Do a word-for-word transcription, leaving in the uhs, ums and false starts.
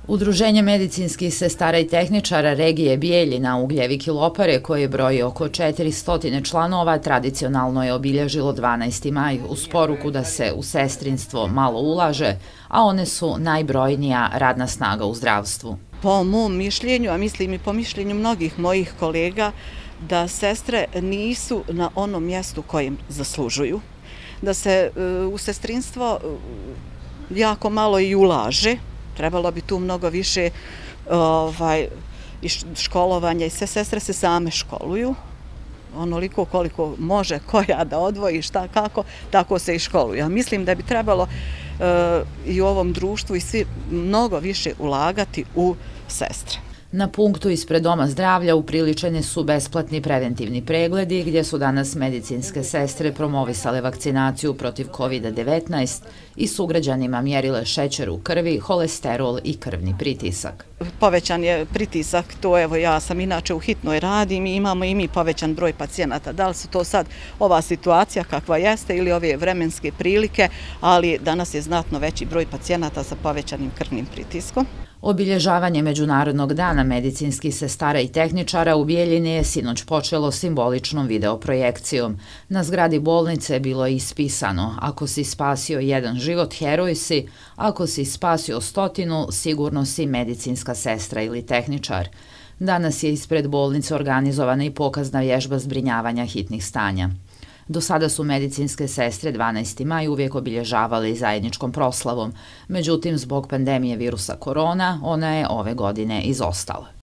Udruženje medicinskih sestara i tehničara regije Bijeljina, Ugljevik i Lopare, koje broji oko četiristo članova, tradicionalno je obilježilo dvanaesti maj uz poruku da se u sestrinstvo malo ulaže, a one su najbrojnija radna snaga u zdravstvu. Po mom mišljenju, a mislim i po mišljenju mnogih mojih kolega, da sestre nisu na onom mjestu kojem zaslužuju, da se u sestrinstvo jako malo i ulaže. Trebalo bi tu mnogo više ovaj, školovanja i sve sestre se same školuju. Onoliko koliko može koja da odvoji šta kako, tako se i školuju. Ja mislim da bi trebalo uh, i u ovom društvu i svi mnogo više ulagati u sestre. Na punktu ispred Doma zdravlja upriličeni su besplatni preventivni pregledi gdje su danas medicinske sestre promovisale vakcinaciju protiv kovid devetnaest i sugrađanima mjerile šećer u krvi, holesterol i krvni pritisak. Povećan je pritisak, to evo ja sam inače u hitnoj radim i imamo i mi povećan broj pacijenata. Da li su to sad ova situacija kakva jeste ili ove vremenske prilike, ali danas je znatno veći broj pacijenata sa povećanim krvnim pritiskom. Obilježavanje Međunarodnog dana medicinskih sestara i tehničara u Bijeljini je sinoć počelo simboličnom videoprojekcijom. Na zgradi bolnice bilo je ispisano: ako si spasio jedan život, heroj si, ako si spasio stotinu, sigurno si medicinska sestra ili tehničar. Danas je ispred bolnice organizovana i pokazna vježba zbrinjavanja hitnih stanja. Do sada su medicinske sestre dvanaesti maj uvijek obilježavali zajedničkom proslavom, međutim zbog pandemije virusa korona ona je ove godine izostala.